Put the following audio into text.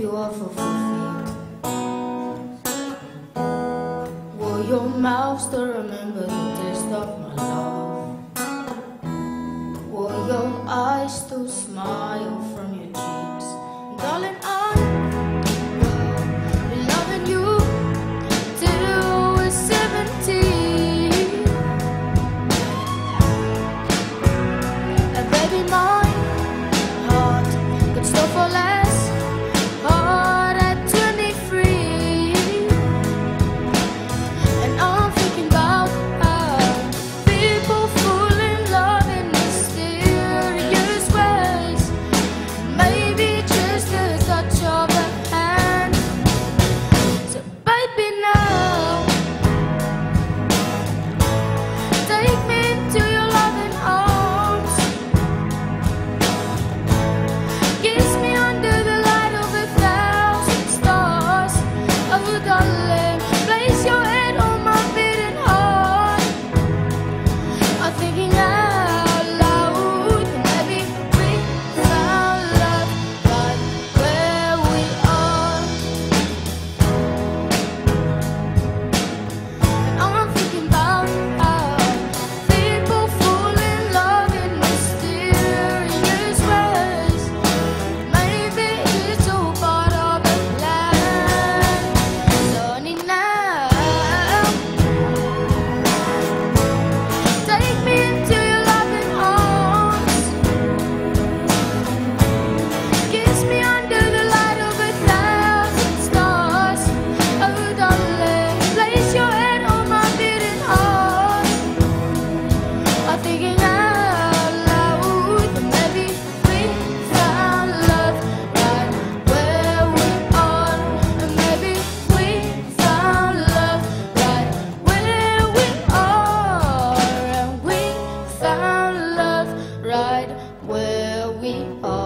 you off of your feet? Will your mouth still remember the taste of my love? Will your eyes still smile from your cheeks? Darling, I've been loving you till we're 17. And baby, my heart could still fall less hard at 23. And I'm thinking about how people fall in love in mysterious ways. Maybe just a touch of a hand. So baby, now take me into your loving arms. Kiss me under the light of 1,000 stars. Oh darling, place your head on my beating heart. I'm thinking out loud, maybe we found love right where we are. And I'm thinking about how people fall in love in mysterious ways. Maybe it's all part of the plan. So honey, now take me into your loving arms. Kiss me under the light of 1,000 stars. Oh darling, place your head on my beating heart. I'm thinking out loud, maybe we found love right where we are. And maybe we found love right where we are. And we found love right where we are.